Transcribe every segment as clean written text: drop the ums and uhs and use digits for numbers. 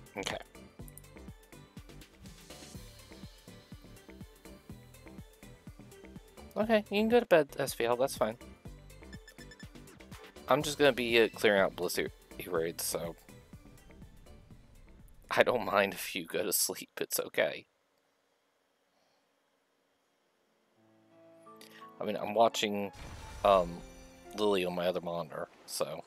Okay. Okay, you can go to bed, SVL, that's fine. I'm just gonna be clearing out Blissey raids, so I don't mind if you go to sleep, it's okay. I mean, I'm watching Lily on my other monitor, so...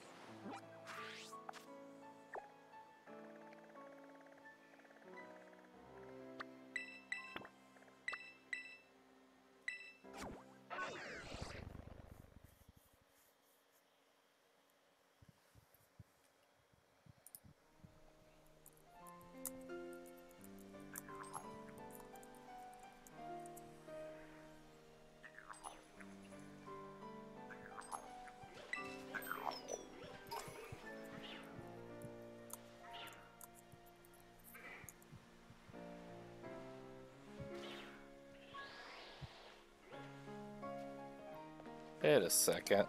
Wait a second.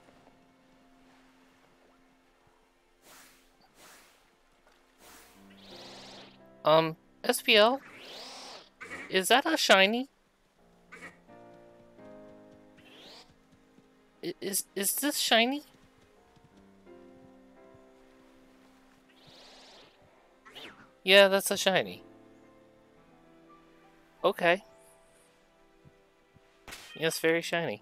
SPL? Is that a shiny? Is this shiny? Yeah, that's a shiny. Okay. Yes, very shiny.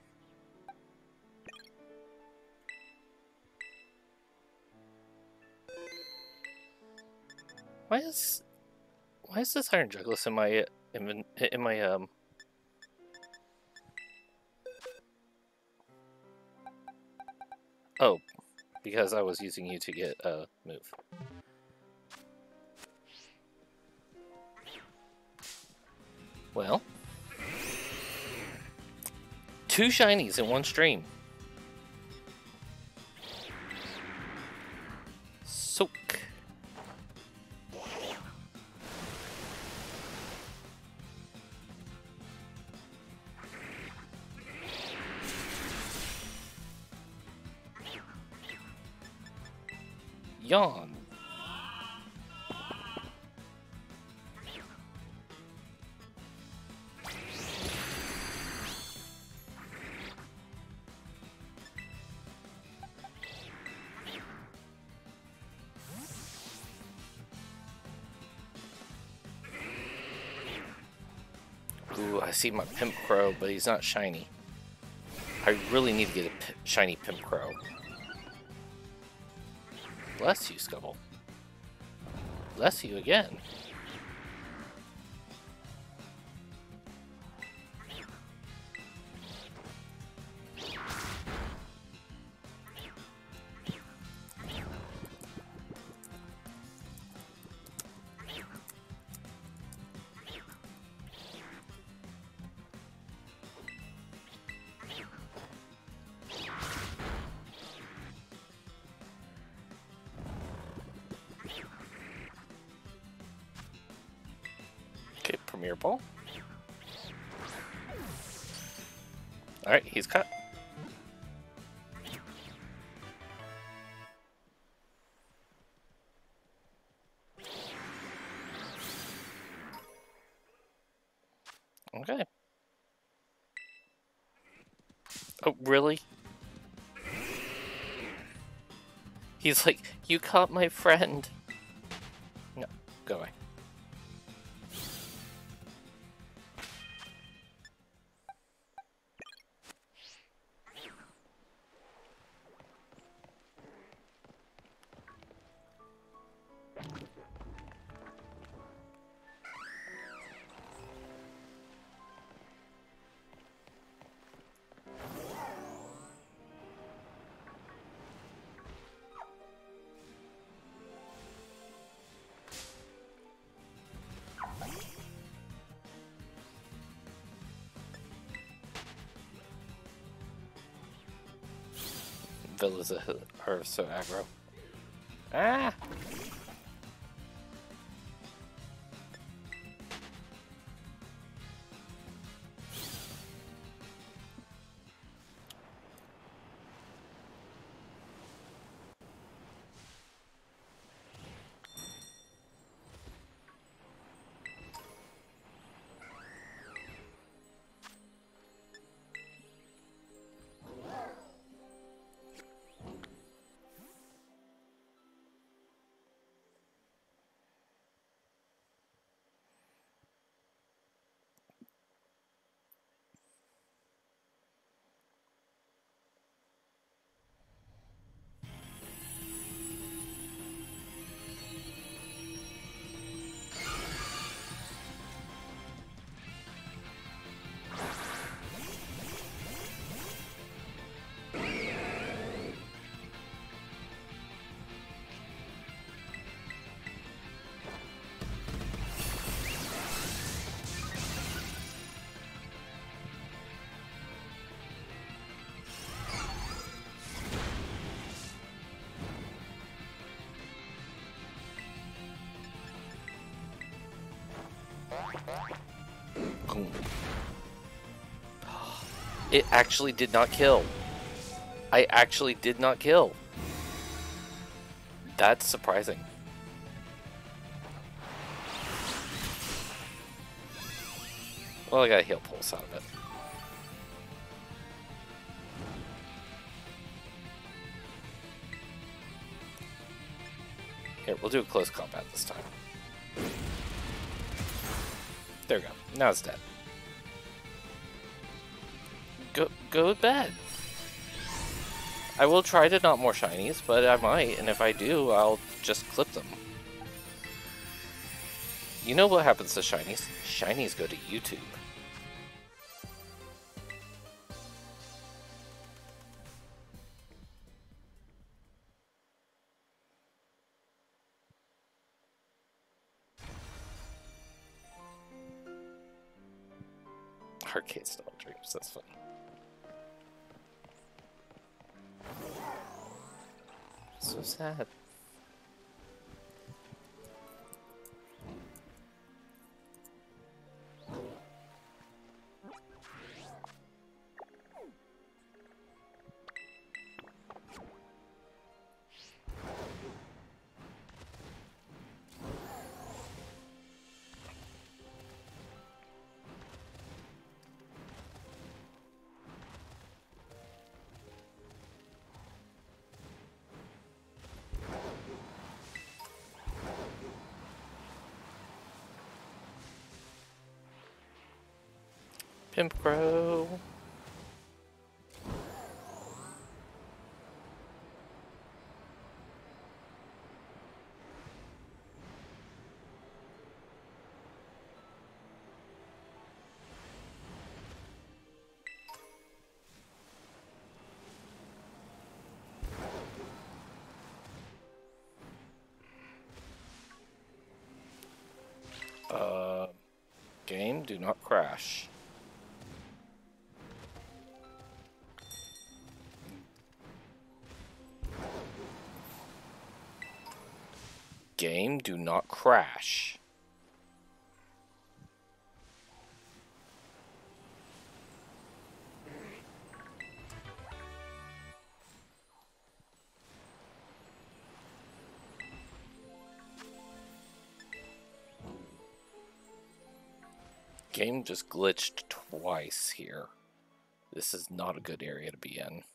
Why is this Iron Jugless in my Oh, because I was using you to get a move. Well, 2 shinies in one stream. Soak. Yawn. Ooh, I see my Pimp Crow, but he's not shiny. I really need to get a shiny Pimp Crow. Bless you, Scubble. Bless you again. Okay, Premier Ball. Alright, he's cut. Okay. Oh, really? He's like, you caught my friend. No, go away. Villas are so aggro. Ah! Boom. It actually did not kill. I actually did not kill. That's surprising. Well, I got a heal pulse out of it. Here, we'll do a close combat this time. There we go. Now it's dead. Go to bed. I will try to not more shinies, but I might, and if I do, I'll just clip them. You know what happens to shinies? Shinies go to YouTube. Arcade style dreams, that's funny. So sad. Pimp Crow. Game, do not crash. Game, do not crash. Game just glitched twice here. This is not a good area to be in.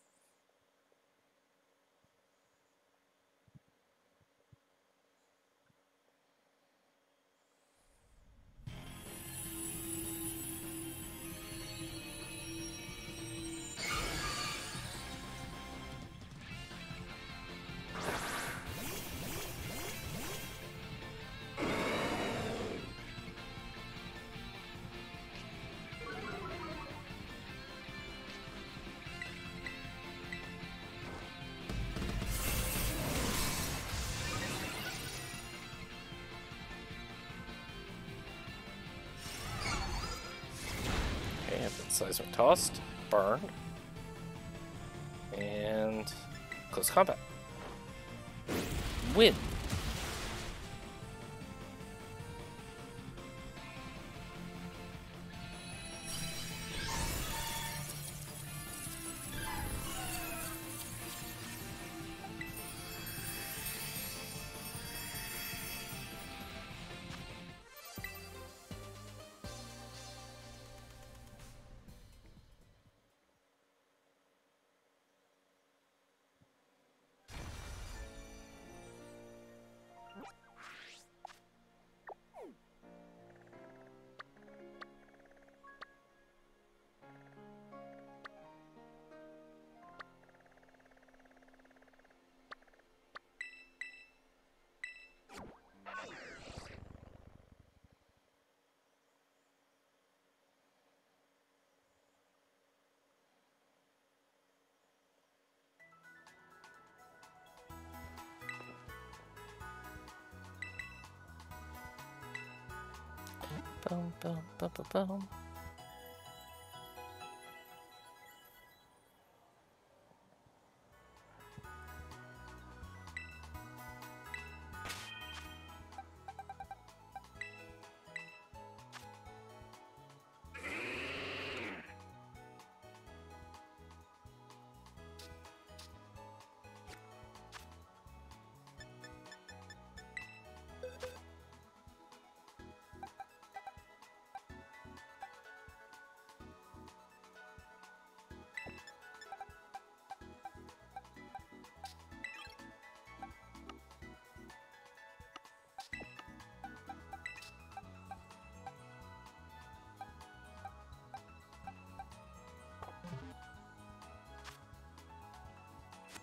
Seismic tossed, burned, and close combat. Win. Boom, boom, boom, boom, boom.